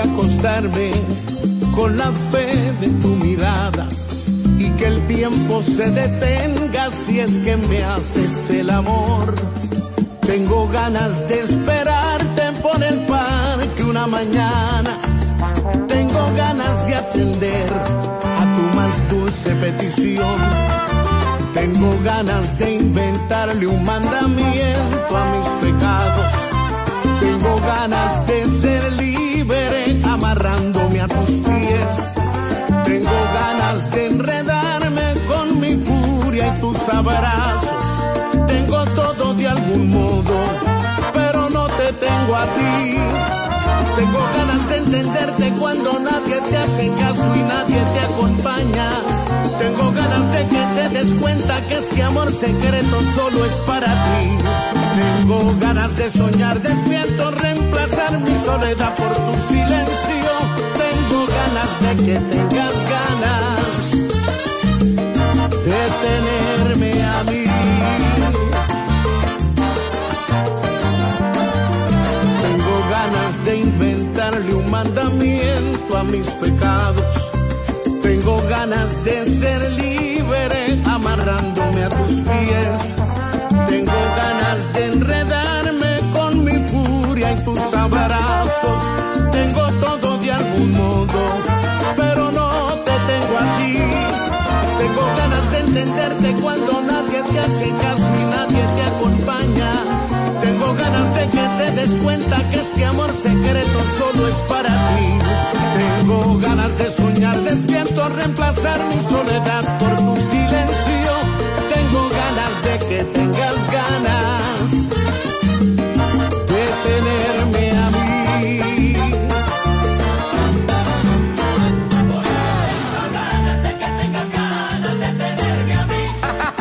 que acostarme con la fe de tu mirada y que el tiempo se detenga si es que me haces el amor. Tengo ganas de esperarte por el parque una mañana. Tengo ganas de atender a tu más dulce petición. Tengo ganas de inventarle un mandamiento a mis pecados. Tengo ganas de ser libre amarrándome a tus pies. Tengo ganas de enredarme con mi furia y tus abrazos. Tengo todo de algún modo, pero no te tengo a ti. Tengo ganas de entenderte cuando nadie te hace caso y nadie te acompaña. Tengo ganas de que te des cuenta que este amor secreto solo es para ti. Tengo ganas de soñar despierto, reemplazar mi soledad por tu silencio. Tengo ganas de que tengas ganas de tenerme a mí. Tengo ganas de inventarle un mandamiento a mis pecados. Tengo ganas de ser libre amarrándome a tus pies. Tengo ganas de enredarme con mi furia y tus abrazos. Tengo todo de algún modo, pero no te tengo a ti. Tengo ganas de entenderte cuando nadie te hace caso y nadie te acompaña. Tengo ganas de que te des cuenta que este amor secreto solo es para ti. Tengo ganas de soñar despierto, reemplazar mi soledad por tu silencio. Tengo ganas de que tengas ganas de tenerme a mí. Tengo ganas de que tengas ganas de tenerme a mí.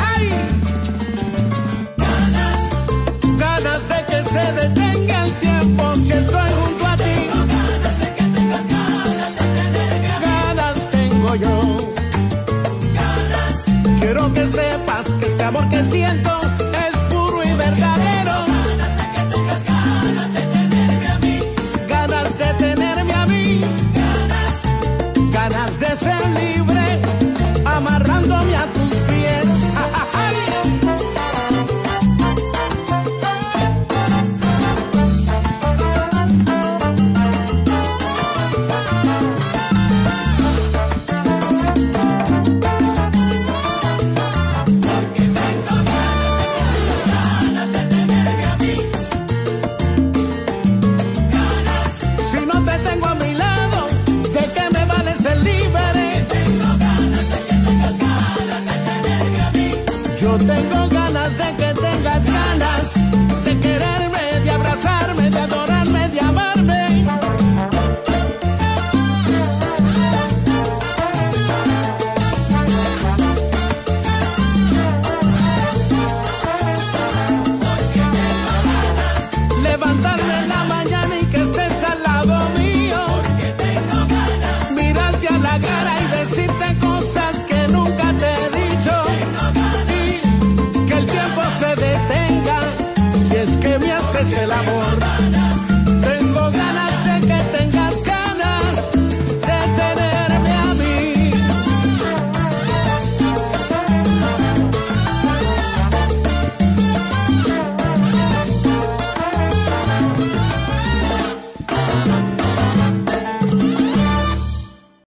Ganas de que se detenga el tiempo si estoy junto a ti. Tengo ganas de que tengas ganas de tenerme a mí. Ganas tengo yo. Ganas, Quiero que sepas que este amor que siento es puro y verdadero. ganas de que tengas ganas de tenerme a mí. Ganas de tenerme a mí. Ganas, Ganas de ser libre amarrándome a tus pies. porque tengo ganas de tenerme a mí. Ganas, Si no te tengo a mi lado, ¿de qué me vale ser libre? tengo ganas de que tengas ganas de tenerme a mí. Yo tengo ganas de que tengas ganas de quererme, de abrazarme, de adorarme, de amarme. Levantarme en la mañana y que estés al lado mío. Porque tengo ganas, Mirarte a la cara y decirte cosas que nunca te he dicho. Y que el tiempo se detenga si es que me haces el amor.